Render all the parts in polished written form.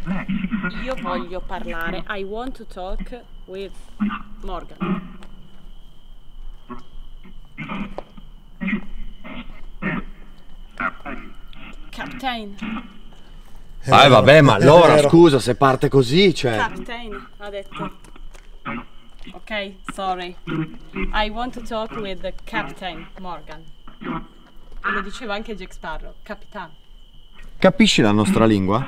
Io voglio parlare. I want to talk with Morgan. Captain. Vabbè, ma allora scusa se parte così, cioè. Captain, ha detto. Ok, sorry. I want to talk with the Captain Morgan. E lo diceva anche Jack Sparrow. Capitano. Capisci la nostra lingua?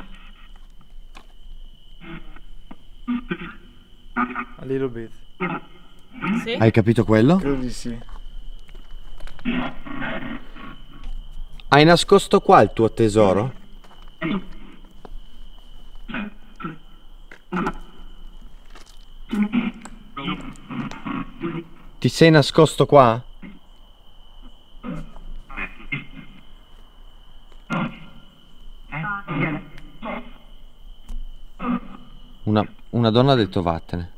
A little bit. Sì? Hai capito quello? Credo di sì. Hai nascosto qua il tuo tesoro? Ti sei nascosto qua? Una donna ha detto vattene.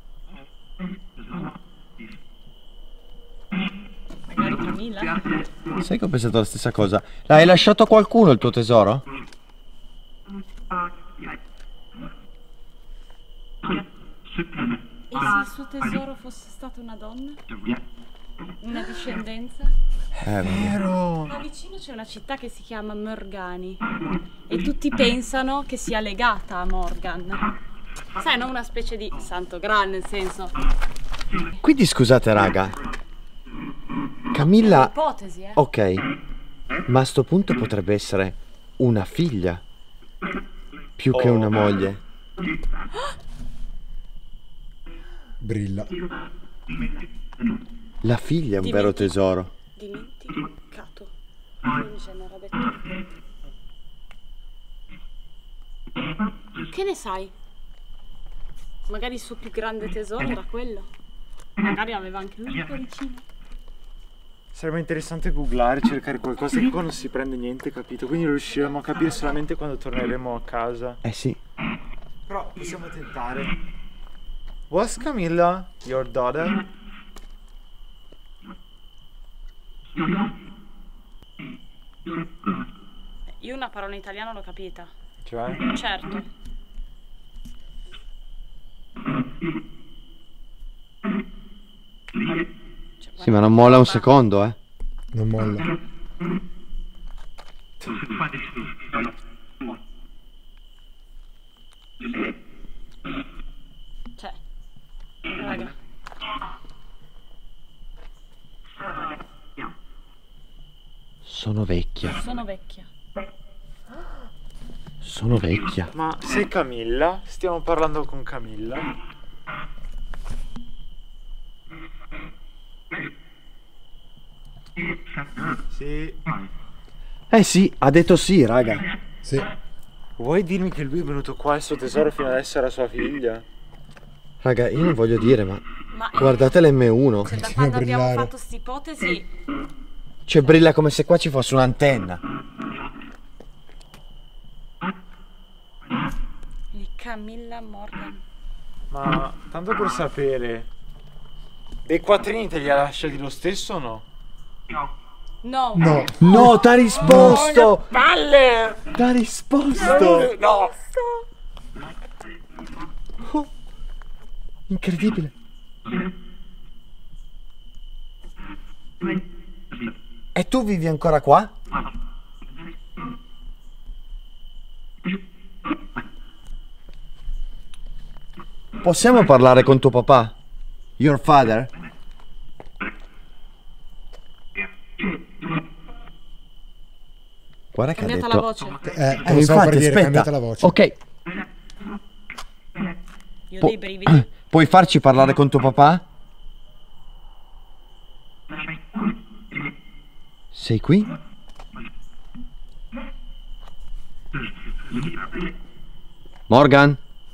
Magari Camilla? Sai che ho pensato la stessa cosa? L'hai lasciato a qualcuno il tuo tesoro? E se il suo tesoro fosse stata una donna? Una discendenza? Vero. Qua vicino c'è una città che si chiama Morgani e tutti pensano che sia legata a Morgan. Sai, non una specie di santo Graal, nel senso. Quindi scusate raga, Camilla... Ipotesi, Ok, ma a sto punto potrebbe essere una figlia più che una moglie. Brilla. La figlia è un vero tesoro. Dimenticato. In genere ha detto. Che ne sai? Magari il suo più grande tesoro era quello. Magari aveva anche lui un cuoricino. Sarebbe interessante googlare, cercare qualcosa che qua non si prende niente, capito? Quindi lo riusciremo a capire solamente quando torneremo a casa. Eh sì. Però possiamo tentare. Was Camilla your daughter? Io una parola in italiano l'ho capita. Cioè? Certo. Sì, ma non molla un secondo, eh. Non molla. Cioè, raga. Sono vecchia. Sono vecchia. Sono vecchia. Ma sei Camilla? Stiamo parlando con Camilla? Sì. Eh sì, ha detto sì, raga. Sì. Vuoi dirmi che lui è venuto qua al suo tesoro fino adesso era sua figlia? Raga, io non voglio dire, ma Ma guardate l'M1. cioè, da Continua quando a abbiamo brillare. fatto st'ipotesi, Cioè brilla come se qua ci fosse un'antenna. di Camilla Morgan. Ma tanto per sapere, dei quattrini te li ha lasciati lo stesso o no? No. No. No, t'ha risposto! Palle! T'ha risposto! No! Oh, incredibile. E tu vivi ancora qua? Possiamo parlare con tuo papà? Your father? Guarda che ha Cambiata detto... la voce. Te lo stavo per dire, aspetta. cambiate la voce. Ok, Io ho dei brividi. puoi farci parlare con tuo papà? Sei qui? Morgan?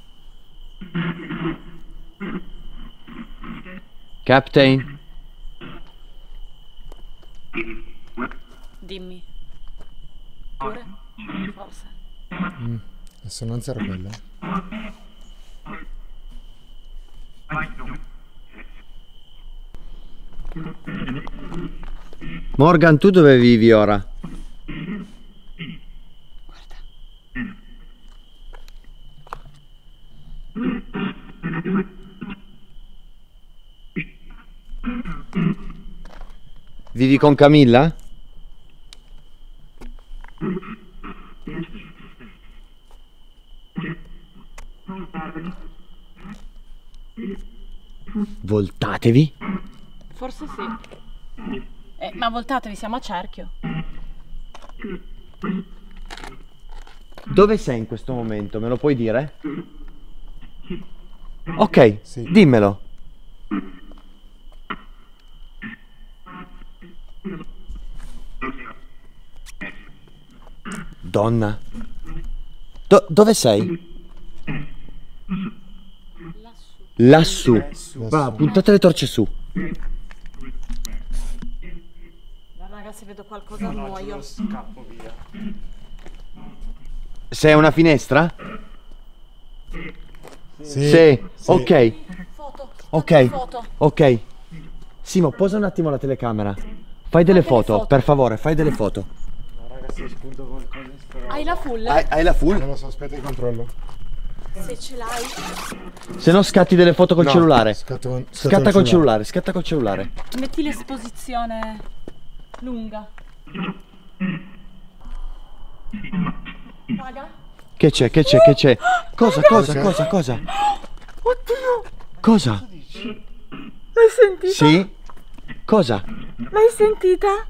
Captain? Dimmi. Pure? Forse. L'assonanza era quella. Morgan, tu dove vivi ora? Guarda. Vivi con Camilla? Voltatevi. Forse sì. Ma voltatevi, siamo a cerchio. Dove sei in questo momento? Me lo puoi dire? Ok, Sì. dimmelo. Donna. Dove sei? Lassù. Va, puntate le torce su. Raga, se vedo qualcosa No, muoio. giuro, scappo via. Sei a una finestra? Sì. Sì. Ok, Foto. ok, Foto. ok. Simo, posa un attimo la telecamera. Fai delle Fai delle foto, foto. per favore, fai delle foto. No, raga, se spunto qualcosa in sto roba. Hai la full? Hai la full? Non lo so, aspetta che controllo. Se ce l'hai. Se no scatti delle foto col No, cellulare. scatta Col cellulare, scatta col cellulare. Metti l'esposizione lunga. Raga. Che c'è, che c'è, che c'è? Cosa? Oddio. Cosa? L'hai sentita? Sì? Cosa? L'hai sentita?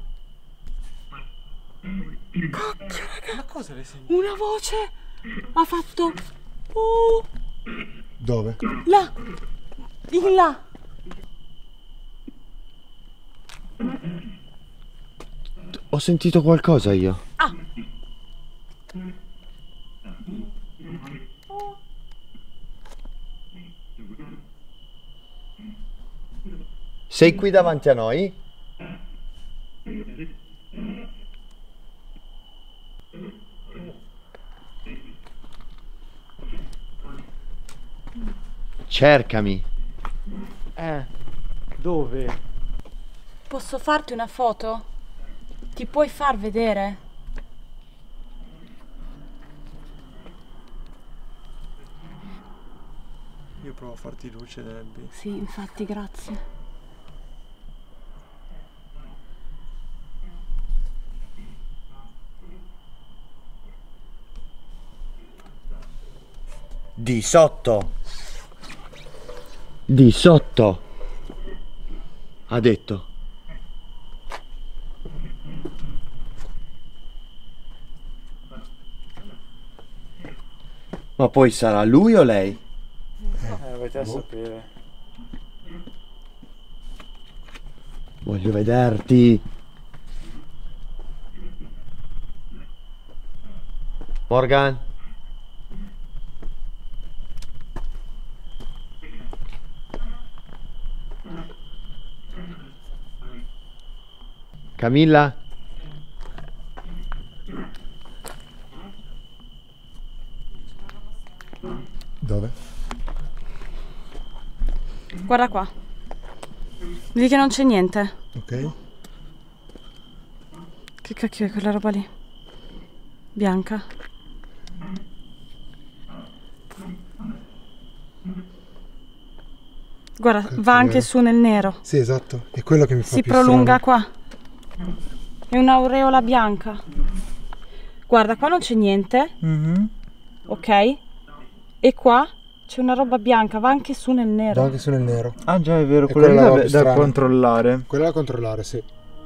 Cacchio, raga. Ma cosa le senti? Una voce ha fatto Dove? là, in là. Ho sentito qualcosa io. Ah. Sei qui davanti a noi? Cercami. Dove? Posso farti una foto? Ti puoi far vedere? Io provo a farti luce, Debbie. Sì, infatti, grazie. 18. 18. Ha detto. Ma poi sarà lui o lei? Avete a sapere. Voglio vederti. Morgan. Camilla. Dove? Guarda qua. Vedi che non c'è niente. Ok. Che cacchio è quella roba lì? Bianca. Guarda, Cacchio, va anche vero. su nel nero. Sì, esatto. È quello che mi fa Si più prolunga strano. qua. È un'aureola bianca. Guarda, qua non c'è niente. Ok? E qua c'è una roba bianca, va anche su nel Va nero. anche su nel nero. Ah già, è vero, E quella quella lì è la da, più da strana. controllare. Quella da controllare, sì.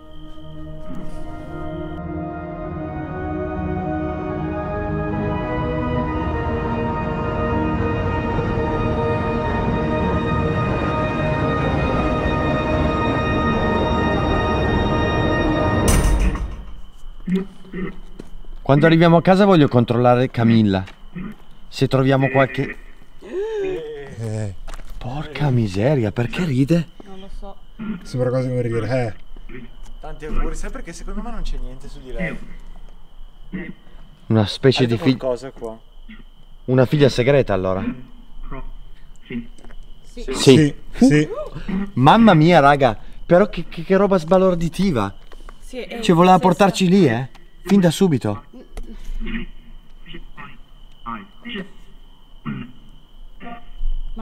Quando arriviamo a casa voglio controllare Camilla. Se troviamo qualche... Porca miseria, perché ride? Non lo so. Sembra quasi come ridere. Tanti auguri, sai perché secondo me non c'è niente su di lei. Una specie di figlia... qualcosa qua. Una figlia segreta allora. Sì. Sì. Sì, sì. Mamma mia raga, però che roba sbalorditiva. Sì, Ci voleva portarci lì, fin da subito. Magari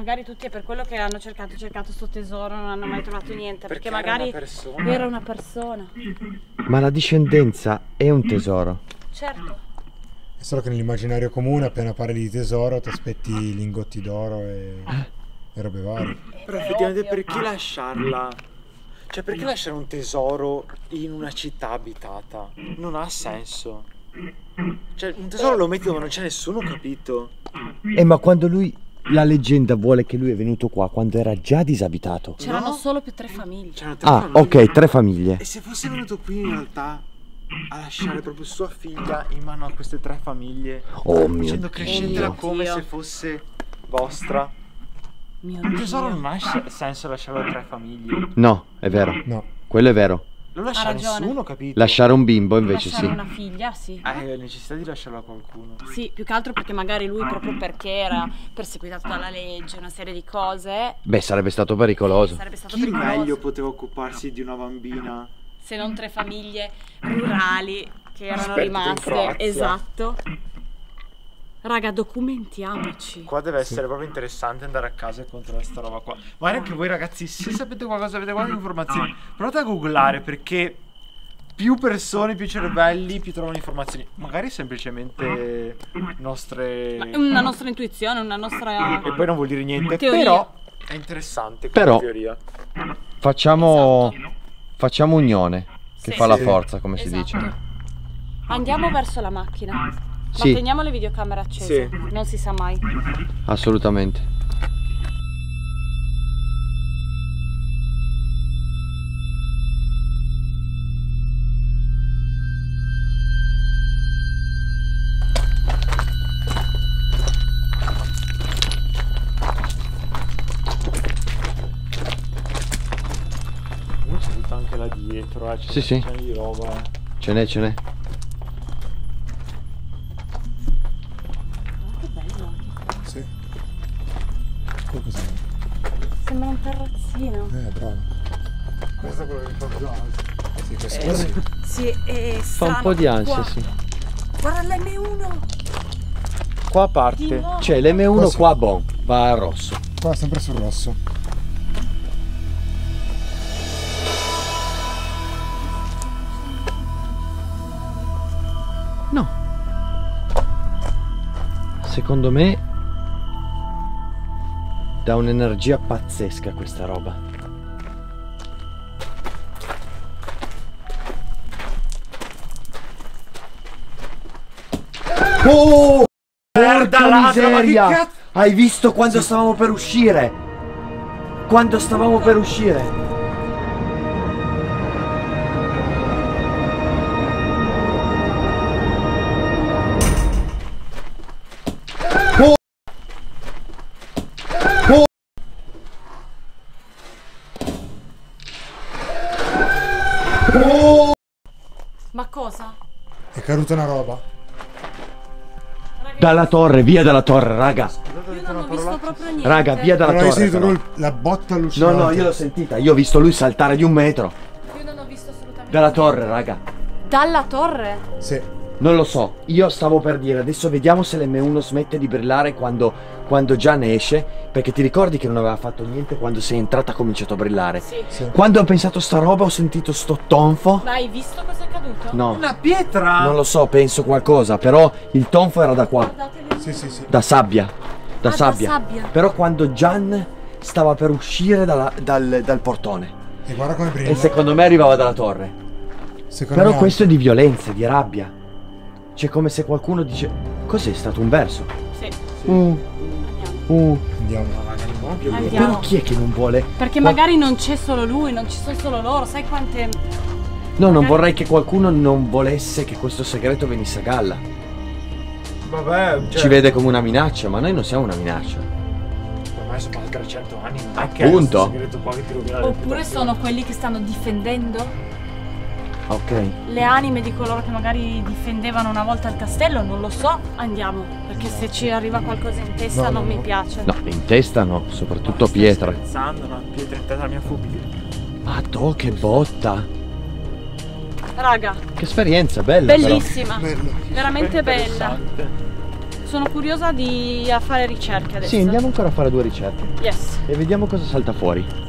magari tutti è per quello che hanno cercato sto tesoro, non hanno mai trovato niente, perché era magari una persona. era una persona. Ma la discendenza è un tesoro. Certo. È solo che nell'immaginario comune appena parli di tesoro ti aspetti lingotti d'oro e robe varie. Però effettivamente perché lasciarla? Cioè perché lasciare un tesoro in una città abitata? Non ha senso. Cioè un tesoro lo metti dove non c'è nessuno, capito? Ma quando la leggenda vuole che lui è venuto qua quando era già disabitato. C'erano No. solo più 3 famiglie. C'erano 3 Ah, famiglie. ok, 3 famiglie. E se fosse venuto qui in realtà a lasciare proprio sua figlia in mano a queste 3 famiglie, Oh mio dicendo crescetela Dio. come se fosse vostra. Mio Un tesoro Dio. non ha senso lasciarlo a 3 famiglie. No, è vero. No, Quello è vero. Lo lascia Ha ragione. nessuno, capito? Lasciare un bimbo invece Lasciare sì. una figlia, sì. Hai necessità di lasciarlo a qualcuno. Sì, più che altro perché magari lui proprio perché era perseguitato dalla legge, una serie di cose, Beh, sarebbe stato pericoloso. sarebbe stato Chi pericoloso. meglio poteva occuparsi di una bambina? Se non 3 famiglie rurali che erano Esperte in rimaste. Croazia. Esatto. Raga, documentiamoci. Qua deve essere proprio interessante andare a casa e controllare sta roba qua. Magari anche voi ragazzi, se sapete qualcosa, avete qualche informazione, provate a googlare, perché più persone, più cervelli, più trovano informazioni. Magari semplicemente nostre... Ma è una nostra intuizione, una nostra... E poi non vuol dire niente, Teoria. però è interessante come Però- teoria. Facciamo Esatto. facciamo unione che Sì, fa la sì. forza, come si Esatto. dice. Andiamo verso la macchina. Ma Sì. teniamo le videocamere accese. Sì. Non si sa mai. Assolutamente. Comunque c'è tutta anche là dietro, c'è Sì, sì. c'è di roba. Ce n'è. Che bello. sì. Poi cos'è? Sembra un terrazzino. Bravo. Questo è quello che mi fa più ansia. Sì, questo qua sì. Sì, è Fa un strano. po' di ansia, Qua. sì. Guarda l'M1. Qua a Di parte. nuovo. C'è l'M1 Qua sì. qua, bon, va al rosso. Qua sempre sul rosso. No. Secondo me dà un'energia pazzesca questa roba. Oh! Merda, Porca ladra, ma che miseria! cazzo? Hai visto quando stavamo per uscire? Quando stavamo per uscire? Ma cosa? È caduta una roba. Dalla torre, via dalla torre, raga. Io non ho visto proprio niente. Raga, via dalla Non hai torre. sentito però. proprio la botta No, allucinante. no, io l'ho sentita. Io ho visto lui saltare di 1 metro. Io non ho visto assolutamente Dalla niente. torre, raga. Dalla torre? Sì. Non lo so. Io stavo per dire, adesso vediamo se l'M1 smette di brillare quando Gian esce. Perché ti ricordi che non aveva fatto niente quando sei entrata ha cominciato a brillare. Sì. Sì. Quando ho pensato sta roba ho sentito sto tonfo. Ma hai visto cosa è caduto? No, Una pietra! non lo so, penso qualcosa. Però il tonfo era da qua. Guardate le Sì, sì, sì. Da sabbia. Da Ah, da sabbia. sabbia. Però quando Gian stava per uscire dal portone. E guarda come brilla. E secondo me arrivava dalla torre. Secondo Però me questo è di violenza, di rabbia. C'è come se qualcuno dice... Cos'è stato un verso? Sì. Andiamo. Andiamo. Andiamo. Però chi è che non vuole? Perché magari non c'è solo lui, non ci sono solo loro, sai quante... No, non Ok. vorrei che qualcuno non volesse che questo segreto venisse a galla. Vabbè, cioè, Ci vede come una minaccia, ma noi non siamo una minaccia. ormai sono passati 300 anni, non è che Appunto. è un segreto qua che ti rovina la Oppure reputazione. sono quelli che stanno difendendo Ok. le anime di coloro che magari difendevano una volta il castello, non lo so. Andiamo, perché se ci arriva qualcosa in testa No, non no, mi no. piace. No, in testa no, soprattutto Stai pietra. scherzando, una pietra in testa alla mia fobia. Madò, che botta. Raga, Che esperienza, bella però. bellissima. Bello. Veramente bella. Interessante. Sono curiosa di a fare ricerche adesso. Sì, andiamo ancora a fare 2 ricerche Yes. e vediamo cosa salta fuori.